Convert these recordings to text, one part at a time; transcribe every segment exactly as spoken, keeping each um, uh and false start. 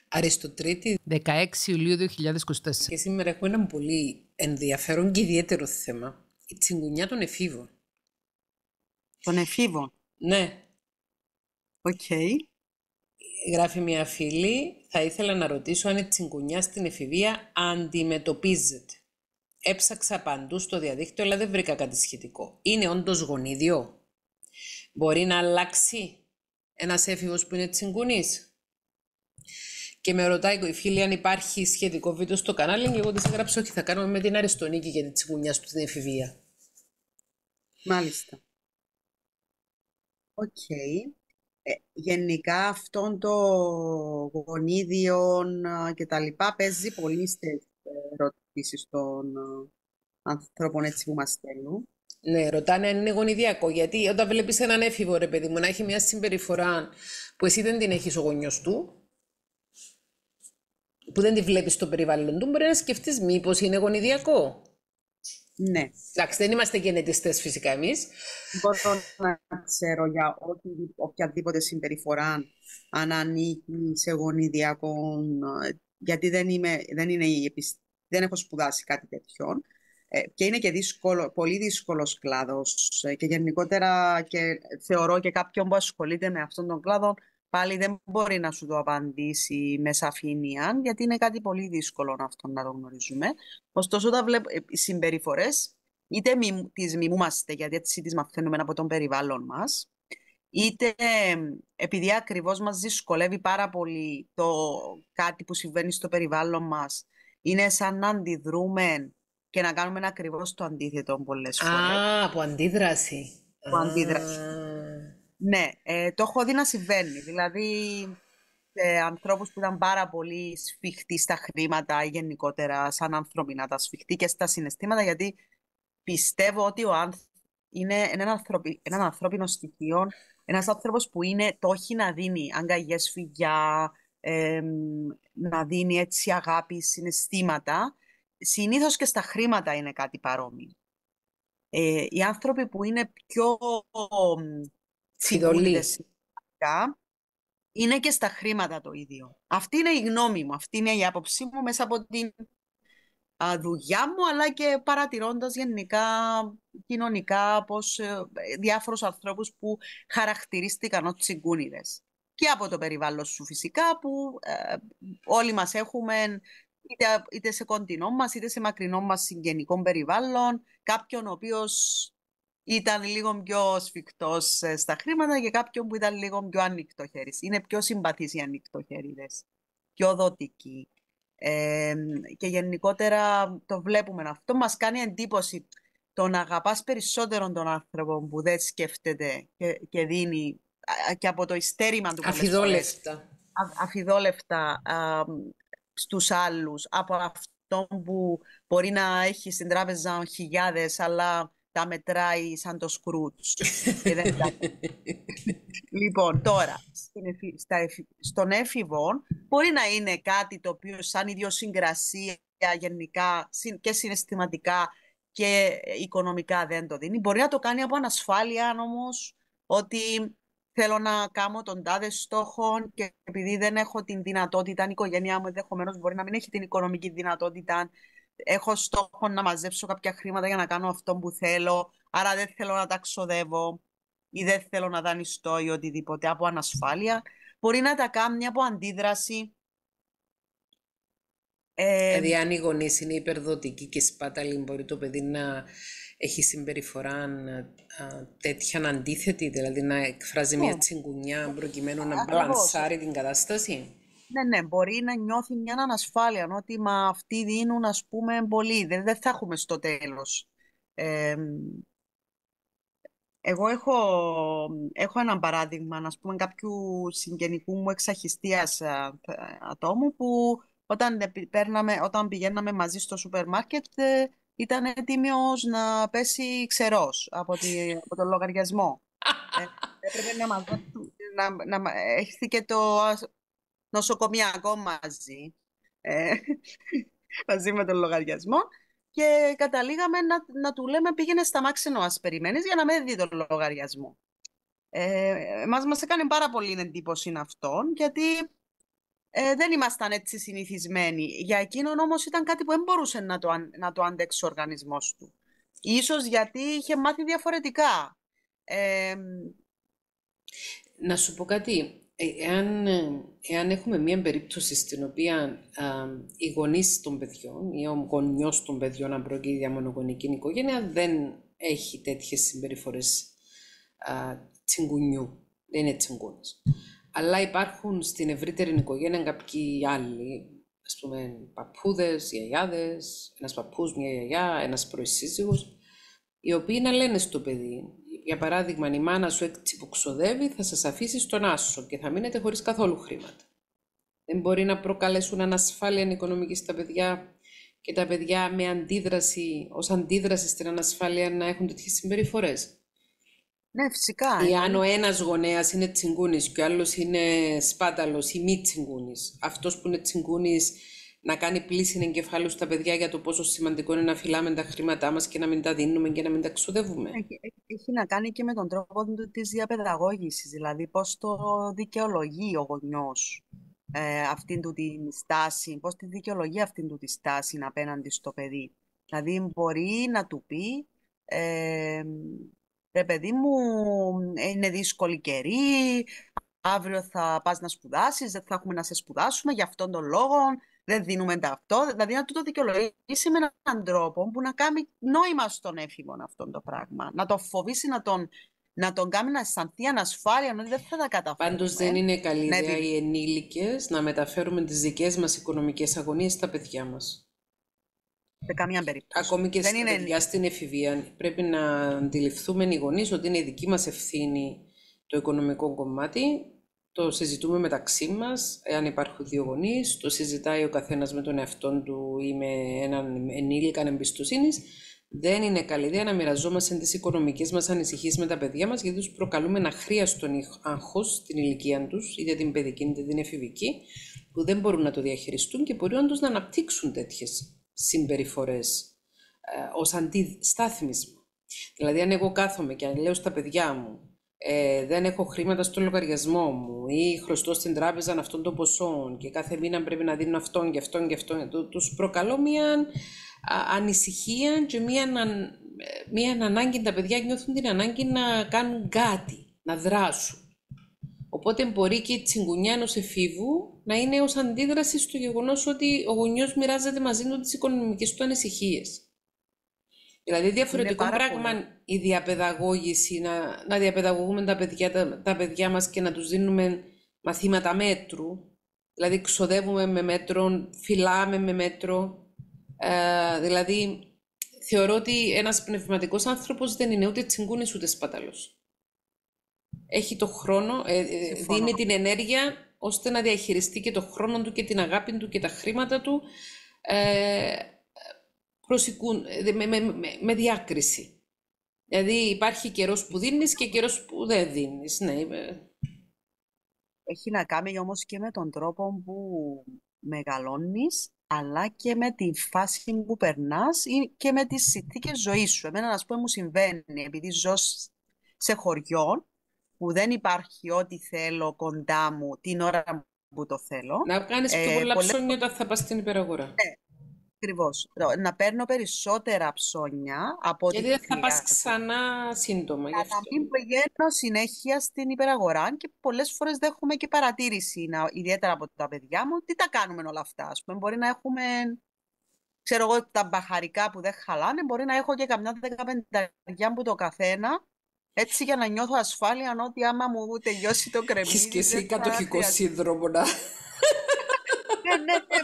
Αριστοτρίτη. δεκαέξι Ιουλίου δύο χιλιάδες είκοσι τέσσερα. Και σήμερα έχουμε ένα πολύ ενδιαφέρον και ιδιαίτερο θέμα. Η τσιγκουνιά των εφήβων. Των εφήβων. Ναι. Οκ. Okay. Γράφει μια φίλη, θα ήθελα να ρωτήσω αν η τσιγκουνιά στην εφηβεία αντιμετωπίζεται. Έψαξα παντού στο διαδίκτυο, αλλά δεν βρήκα κάτι σχετικό. Είναι όντως γονίδιο? Μπορεί να αλλάξει ένας έφηβος που είναι τσιγκουνής? Και με ρωτάει η φίλη αν υπάρχει σχετικό βίντεο στο κανάλι και εγώ της έγραψα όχι, θα κάνουμε με την Αριστονίκη για την τσιγκουνιά στην εφηβεία. Μάλιστα. Οκ. Okay. Ε, γενικά αυτόν το γονίδιο και τα λοιπά παίζει πολύ στις ερωτήσεις των ανθρώπων έτσι που μας στέλνουν. Ναι, ρωτάνε αν είναι γονιδιακό, γιατί όταν βλέπεις έναν έφηβο ρε παιδί μου να έχει μια συμπεριφορά που εσύ δεν την έχεις ο γονιός του, που δεν τη βλέπεις στο περιβάλλον του, μπορεί να σκεφτείς μήπως είναι γονιδιακό. Ναι. Εντάξει, δεν είμαστε γενετιστές φυσικά εμείς. Μπορώ να ξέρω για ό,τι, οποιαδήποτε συμπεριφορά αν ανήκει σε γονιδιακό, γιατί δεν, είμαι, δεν, είναι η επισ... δεν έχω σπουδάσει κάτι τέτοιο. Ε, και είναι και δύσκολο, πολύ δύσκολος κλάδος ε, και γενικότερα και θεωρώ και κάποιον που ασχολείται με αυτόν τον κλάδο πάλι δεν μπορεί να σου το απαντήσει με σαφήνεια, γιατί είναι κάτι πολύ δύσκολο αυτό να το γνωρίζουμε. Ωστόσο, όταν βλέπω οι συμπεριφορές, είτε μι, τις μιμούμαστε, γιατί έτσι τις μαθαίνουμε από τον περιβάλλον μας, είτε επειδή ακριβώς μας δυσκολεύει πάρα πολύ το κάτι που συμβαίνει στο περιβάλλον μας, είναι σαν να αντιδρούμε και να κάνουμε ακριβώς το αντίθετο πολλές φορές. Α, από αντίδραση. Από αντίδραση. Ναι, ε, το έχω δει να συμβαίνει. Δηλαδή, σε ανθρώπους που ήταν πάρα πολύ σφιχτοί στα χρήματα ή γενικότερα σαν άνθρωποι να τα σφιχτεί και στα συναισθήματα, γιατί πιστεύω ότι ο άνθρωπος είναι ένα, ανθρωπι, ένα ανθρώπινο στοιχείο, ένας άνθρωπος που είναι, το έχει να δίνει αγκαγιές, φιλιά, ε, να δίνει έτσι αγάπη, συναισθήματα. Συνήθως και στα χρήματα είναι κάτι παρόμοιο. Ε, οι άνθρωποι που είναι πιο φιδωλοί είναι και στα χρήματα το ίδιο. Αυτή είναι η γνώμη μου, αυτή είναι η άποψή μου μέσα από την α, δουλειά μου, αλλά και παρατηρώντας γενικά κοινωνικά πως ε, διάφορους ανθρώπους που χαρακτηρίστηκαν ως τσιγκούνιδες. Και από το περιβάλλον σου φυσικά που ε, όλοι μας έχουμε είτε, είτε σε κοντινό μας είτε σε μακρινό μας συγγενικό περιβάλλον κάποιον ο οποίος ήταν λίγο πιο σφιχτός στα χρήματα και κάποιον που ήταν λίγο πιο ανοιχτοχέρης. Είναι πιο συμπαθείς οι ανοιχτοχέριδες, πιο δοτικοί. Ε, και γενικότερα το βλέπουμε αυτό. Μας κάνει εντύπωση το να αγαπάς περισσότερο τον άνθρωπο που δεν σκέφτεται και, και δίνει και από το ειστέρημα του αφιδόλευτα, α, αφιδόλευτα α, στους άλλους από αυτόν που μπορεί να έχει στην τράπεζα χιλιάδες αλλά τα μετράει σαν το Σκρούτς. Λοιπόν, τώρα, στον έφηβο μπορεί να είναι κάτι το οποίο σαν ιδιοσυγκρασία γενικά και συναισθηματικά και οικονομικά δεν το δίνει. Μπορεί να το κάνει από ανασφάλεια όμως, ότι θέλω να κάνω τον τάδε στόχο και επειδή δεν έχω την δυνατότητα, η οικογένειά μου ενδεχομένως μπορεί να μην έχει την οικονομική δυνατότητα, έχω στόχο να μαζέψω κάποια χρήματα για να κάνω αυτό που θέλω, άρα δεν θέλω να τα ξοδεύω ή δεν θέλω να δανειστώ ή οτιδήποτε από ανασφάλεια. Μπορεί να τα κάνει από αντίδραση. Ε, δηλαδή αν οι γονείς είναι υπερδοτικοί και σπάταλοι, μπορεί το παιδί να έχει συμπεριφορά α, τέτοια αντίθετη, δηλαδή να εκφράζει ναι. μια τσιγκουνιά προκειμένου να μπαλανσάρει την κατάσταση. Ναι, ναι, μπορεί να νιώθει μια ανασφάλεια, ότι μα αυτοί δίνουν, ας πούμε, πολύ, δεν, δεν θα έχουμε στο τέλος. Ε, εγώ έχω, έχω ένα παράδειγμα, ας πούμε, κάποιου συγγενικού μου εξαχιστίας ατόμου που όταν, παίρναμε, όταν πηγαίναμε μαζί στο σούπερ μάρκετ ήταν έτοιμος να πέσει ξερός από, τη, από τον λογαριασμό. ε, έπρεπε να μαζέψει, να, να, έρθει και το νοσοκομιακό μαζί, ε, μαζί με τον λογαριασμό και καταλήγαμε να, να του λέμε πήγαινε στα μάξινο ας περιμένεις για να με δει τον λογαριασμό. Ε, μας, μας έκανε πάρα πολύ εντύπωση αυτόν, γιατί Ε, δεν ήμασταν έτσι συνηθισμένοι. Για εκείνον όμως ήταν κάτι που δεν μπορούσε να το, αν- να το αντέξει ο οργανισμός του. Ίσως γιατί είχε μάθει διαφορετικά. Ε, Να σου πω κάτι. Ε, Εάν, ε, εάν έχουμε μία περίπτωση στην οποία α, οι γονείς των παιδιών ή ο γονιός των παιδιών, αν πρόκειται για μονογονική οικογένεια, δεν έχει τέτοιες συμπεριφορές α, τσιγκουνιού, δεν είναι τσιγκούνες. Αλλά υπάρχουν στην ευρύτερη οικογένεια κάποιοι άλλοι, ας πούμε παππούδες, γιαγιάδες, ένας παππούς, μια γιαγιά, ένας πρώην σύζυγος, οι οποίοι να λένε στο παιδί, για παράδειγμα, η μάνα σου έτσι που ξοδεύει θα σας αφήσει στον άσο και θα μείνετε χωρίς καθόλου χρήματα. Δεν μπορεί να προκαλέσουν ανασφάλεια οικονομική στα παιδιά και τα παιδιά με αντίδραση, ως αντίδραση στην ανασφάλεια να έχουν τέτοιες συμπεριφορές. ναι, φυσικά. Ή αν ο εννοείται. ένας γονέας είναι τσιγκούνης και ο άλλος είναι σπάταλος ή μη τσιγκούνης, αυτός που είναι τσιγκούνης να κάνει πλήση εγκεφάλου στα παιδιά για το πόσο σημαντικό είναι να φυλάμε τα χρήματά μας και να μην τα δίνουμε και να μην τα ξοδεύουμε. Έχει, έχει να κάνει και με τον τρόπο του της διαπαιδαγώγησης, δηλαδή πώς το δικαιολογεί ο γονιός ε, αυτήν του τη στάση, πώς τη δικαιολογεί αυτήν του τη στάση απέναντι στο παιδί. Δηλαδή μπορεί να του πει, ε, ρε παιδί μου, είναι δύσκολη καιρή, αύριο θα πας να σπουδάσεις, δεν θα έχουμε να σε σπουδάσουμε, για αυτόν τον λόγο δεν δίνουμε τα αυτό. Δηλαδή να του το δικαιολογήσει με έναν τρόπο που να κάνει νόημα στον έφηβο αυτό το πράγμα. Να τον φοβήσει, να τον, να τον κάνει να αισθανθεί ανασφάλεια, ότι δεν θα τα καταφέρουμε. Πάντως δεν είναι καλή Ναι, ιδέα επι- οι ενήλικες να μεταφέρουμε τις δικές μας οικονομικές αγωνίες στα παιδιά μας. σε καμία περίπτωση. Ακόμη και Δεν στα είναι. παιδιά στην εφηβεία πρέπει να αντιληφθούμε οι γονείς ότι είναι η δική μας ευθύνη το οικονομικό κομμάτι. Το συζητούμε μεταξύ μας, εάν υπάρχουν δύο γονείς, το συζητάει ο καθένας με τον εαυτόν του ή με έναν ενήλικα εμπιστοσύνης. Δεν είναι καλή ιδέα να μοιραζόμαστε τις οικονομικές μας ανησυχίες με τα παιδιά μας, γιατί τους προκαλούμε ένα αχρίαστον άγχος στην ηλικία τους, είτε την παιδική είτε την εφηβική, που δεν μπορούν να το διαχειριστούν και μπορεί όντως να αναπτύξουν τέτοιες συμπεριφορές ε, ως αντιστάθμισμα. Δηλαδή, αν εγώ κάθομαι και λέω στα παιδιά μου, ε, δεν έχω χρήματα στο λογαριασμό μου ή χρωστώ στην τράπεζα αυτόν τον ποσό και κάθε μήνα πρέπει να δίνω αυτόν και αυτόν και αυτόν, τους προκαλώ μια α, ανησυχία και μια, ανα- μια ανάγκη, τα παιδιά νιώθουν την ανάγκη να κάνουν κάτι, να δράσουν. Οπότε μπορεί και η τσιγκουνιά ενός εφήβου να είναι ως αντίδραση στο γεγονός ότι ο γονιός μοιράζεται μαζί του τις οικονομικές του ανησυχίες. Δηλαδή διαφορετικό πάρα πράγμα πολύ. η διαπαιδαγώγηση, να, να διαπαιδαγωγούμε τα παιδιά, τα, τα παιδιά μας και να τους δίνουμε μαθήματα μέτρου. Δηλαδή ξοδεύουμε με μέτρο, φυλάμε με μέτρο. Ε, δηλαδή θεωρώ ότι ένας πνευματικός άνθρωπος δεν είναι ούτε τσιγκούνης ούτε σπαταλός. Έχει το χρόνο, ε, ε, Συμφωνώ. δίνει την ενέργεια ώστε να διαχειριστεί και το χρόνο του και την αγάπη του και τα χρήματα του ε, προσικούν, ε, με, με, με, με διάκριση. Δηλαδή υπάρχει καιρός που δίνεις και καιρός που δεν δίνεις. Ναι, ε, Έχει να κάνει όμως και με τον τρόπο που μεγαλώνεις, αλλά και με τη φάση που περνάς ή και με τις συνθήκες ζωής σου. Εμένα, ας πούμε, μου συμβαίνει, επειδή ζω σ- σε χωριό, που δεν υπάρχει ό,τι θέλω κοντά μου την ώρα που το θέλω. να κάνεις πιο Ε, πολλά πολλές ψώνια όταν θα πας στην υπεραγορά. Ακριβώς. Να παίρνω περισσότερα ψώνια από ό,τι Γιατί δεν θα πας χρειάζεται. ξανά σύντομα γι' Για να αυτό. μην πηγαίνω συνέχεια στην υπεραγορά και πολλές φορές δέχομαι και παρατήρηση, να, ιδιαίτερα από τα παιδιά μου, τι τα κάνουμε όλα αυτά. Ας πούμε, μπορεί να έχουμε, ξέρω εγώ, τα μπαχαρικά που δεν χαλάνε, μπορεί να έχω και καμιά δεκαπενταριά που το καθένα, έτσι για να νιώθω ασφάλεια ότι άμα μου τελειώσει το Έχεις και κρεμμύδι εσύ δεν θα κατοχικό χρειαστεί. σύνδρομο να... Ναι, ναι, ναι.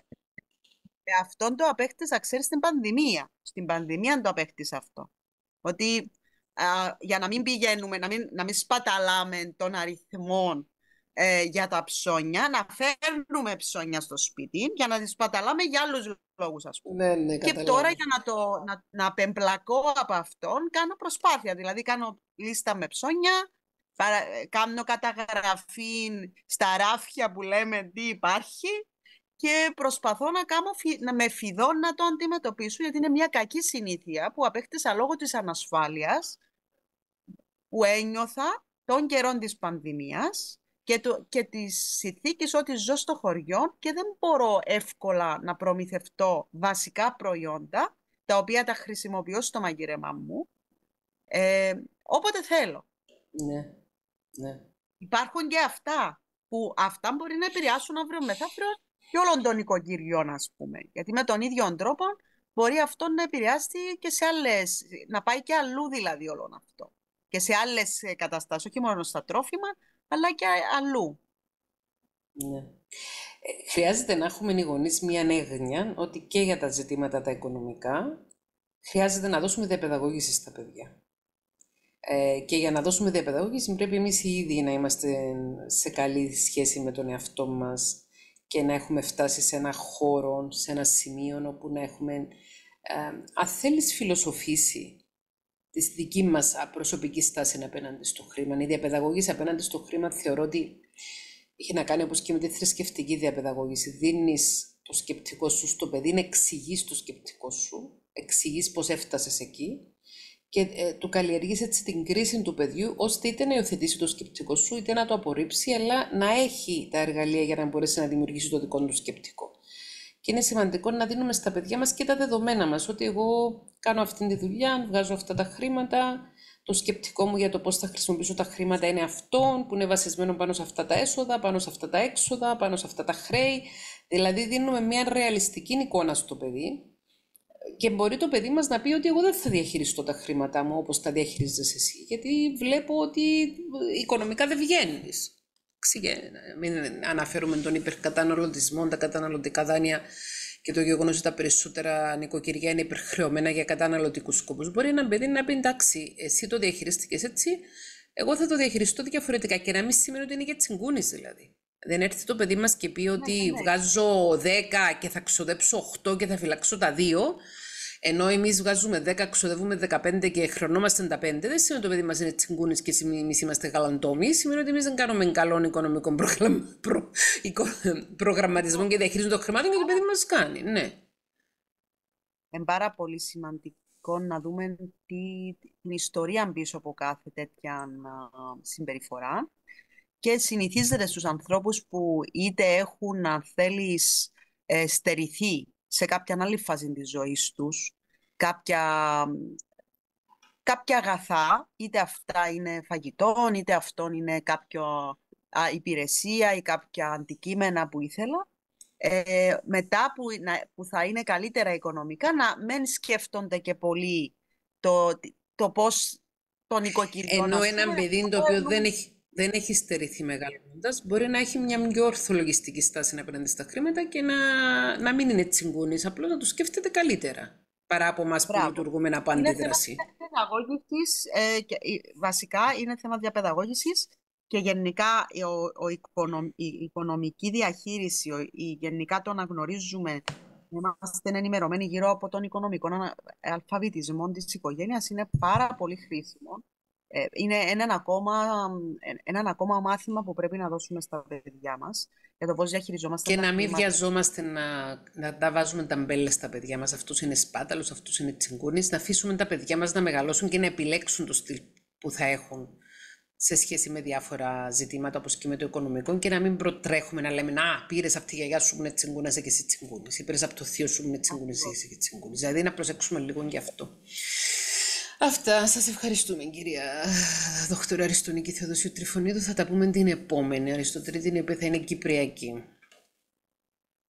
Ε, αυτόν το απέκτησα, ξέρεις, στην πανδημία. Στην πανδημία το απέκτησα αυτό. Ότι α, για να μην πηγαίνουμε, να μην, να μην σπαταλάμε τον αριθμό ε, για τα ψώνια, να φέρνουμε ψώνια στο σπίτι για να τις σπαταλάμε για άλλους λόγους, ας πούμε. Ναι, ναι, Και τώρα καταλάβω. για να, το, να, να απεμπλακώ από αυτόν, κάνω προσπάθεια. Δηλαδή κάνω λίστα με ψώνια, παρα, ε, κάνω καταγραφή στα ράφια που λέμε τι υπάρχει και προσπαθώ να, κάνω, φι- να με φιδώ να το αντιμετωπίσω, γιατί είναι μια κακή συνήθεια που απέκτησα λόγω της ανασφάλειας που ένιωθα των καιρών της πανδημίας και, το, και της συνθήκης ότι ζω στο χωριό και δεν μπορώ εύκολα να προμηθευτώ βασικά προϊόντα, τα οποία τα χρησιμοποιώ στο μαγείρεμά μου, ε, όποτε θέλω. Ναι, ναι. Υπάρχουν και αυτά, που αυτά μπορεί να επηρεάσουν αύριο μεθαύριο και όλων των οικογενειών, ας πούμε. Γιατί με τον ίδιο τρόπο μπορεί αυτό να επηρεάσει και σε άλλες, να πάει και αλλού δηλαδή όλο αυτό. Και σε άλλες καταστάσεις, όχι μόνο στα τρόφιμα, αλλά και αλλού. Ναι. Ε, χρειάζεται να έχουμε οι γονείς μια έγνοια ότι και για τα ζητήματα τα οικονομικά χρειάζεται να δώσουμε διαπαιδαγώγηση στα παιδιά. Ε, και για να δώσουμε διαπαιδαγώγηση πρέπει εμείς οι ίδιοι να είμαστε σε καλή σχέση με τον εαυτό μας και να έχουμε φτάσει σε ένα χώρο, σε ένα σημείο όπου να έχουμε, ε, αν θέλεις, φιλοσοφήσει τη δική μας προσωπική στάση απέναντι στο χρήμα. Η διαπαιδαγώγηση απέναντι στο χρήμα θεωρώ ότι έχει να κάνει όπως και με τη θρησκευτική διαπαιδαγώγηση. Δίνεις το σκεπτικό σου στο παιδί, εξηγείς το σκεπτικό σου, εξηγείς πώς έφτασες εκεί και ε, του καλλιεργείς έτσι την κρίση του παιδιού, ώστε είτε να υιοθετήσει το σκεπτικό σου, είτε να το απορρίψει, αλλά να έχει τα εργαλεία για να μπορέσει να δημιουργήσει το δικό του σκεπτικό. Και είναι σημαντικό να δίνουμε στα παιδιά μας και τα δεδομένα μας, ότι εγώ κάνω αυτή τη δουλειά, βγάζω αυτά τα χρήματα, το σκεπτικό μου για το πώς θα χρησιμοποιήσω τα χρήματα είναι αυτό, που είναι βασισμένο πάνω σε αυτά τα έσοδα, πάνω σε αυτά τα έξοδα, πάνω σε αυτά τα χρέη. Δηλαδή δίνουμε μια ρεαλιστική εικόνα στο παιδί και μπορεί το παιδί μας να πει ότι εγώ δεν θα διαχειριστώ τα χρήματά μου όπως τα διαχειρίζεσαι εσύ, γιατί βλέπω ότι οικονομικά δεν βγαίνεις. Μην αναφέρουμε τον υπερκαταναλωτισμό, τα καταναλωτικά δάνεια και το γεγονός ότι τα περισσότερα νοικοκυριά είναι υπερχρεωμένα για καταναλωτικούς σκοπούς. Μπορεί ένα παιδί να πει εντάξει, εσύ το διαχειριστήκες έτσι, εγώ θα το διαχειριστώ διαφορετικά και να μην σημαίνει ότι είναι για τσιγκούνης δηλαδή. Δεν έρθει το παιδί μας και πει ότι ναι, ναι. βγάζω δέκα και θα ξοδέψω οκτώ και θα φυλάξω τα δύο, ενώ εμείς βγάζουμε δέκα, ξοδεύουμε δεκαπέντε και χρεωνόμαστε τα πέντε, δεν σημαίνει ότι το παιδί μας είναι τσιγκούνης και εμείς είμαστε γαλαντόμοι, σημαίνει ότι εμείς δεν κάνουμε καλόν οικονομικό προγραμμα... προ... προγραμματισμό και διαχείριση των χρημάτων και το παιδί μας κάνει, ναι. Είναι πάρα πολύ σημαντικό να δούμε τι, την ιστορία πίσω από κάθε τέτοια συμπεριφορά και συνηθίζεται στους ανθρώπους που είτε έχουν, αν θέλεις, ε, στερηθεί σε κάποια άλλη φάση της ζωής τους, κάποια, κάποια αγαθά, είτε αυτά είναι φαγητό, είτε αυτό είναι κάποια α, υπηρεσία ή κάποια αντικείμενα που ήθελα, ε, μετά που, να, που θα είναι καλύτερα οικονομικά, να μην σκέφτονται και πολύ το, το πώς τον νοικοκυριό... Ενώ ένα παιδί το οποίο δεν έχει... δεν έχει στερηθεί μεγαλώνοντας, μπορεί να έχει μια πιο ορθολογιστική στάση απέναντι στα χρήματα και να, να μην είναι τσιγκούνης, απλώς να το σκέφτεται καλύτερα, παρά από εμάς που λειτουργούμε από αντίδραση. Είναι θέμα διαπαιδαγώγησης, ε, και, βασικά είναι θέμα διαπαιδαγώγησης και γενικά ο, ο οικονομ, η οικονομική διαχείριση, ο, η, γενικά το να γνωρίζουμε, είμαστε ενημερωμένοι γύρω από τον οικονομικό αλφαβητισμό της οικογένειας, είναι πάρα πολύ χρήσιμο. Είναι έναν ακόμα, έναν ακόμα μάθημα που πρέπει να δώσουμε στα παιδιά μας για το πώς διαχειριζόμαστε. Και να μην βιαζόμαστε να, να τα βάζουμε τα μπέλες στα παιδιά μας. Αυτούς είναι σπάταλος, αυτούς είναι τσιγκούνης. Να αφήσουμε τα παιδιά μας να μεγαλώσουν και να επιλέξουν το στυλ που θα έχουν σε σχέση με διάφορα ζητήματα, όπως και με το οικονομικό, και να μην προτρέχουμε να λέμε «Να, πήρες από τη γιαγιά σου που είναι τσιγκούνα, είσαι και εσύ τσιγκούνης, ή πήρες από το θείο σου που είναι τσιγκούνης, είσαι και τσιγκούνης». Δηλαδή να προσέξουμε λίγο και αυτό. Αυτά. Σας ευχαριστούμε, κυρία Δόκτωρα Αριστονίκη Θεοδοσίου Τριφωνίδου. Θα τα πούμε την επόμενη Αριστοτρίτη, η οποία θα είναι κυπριακή.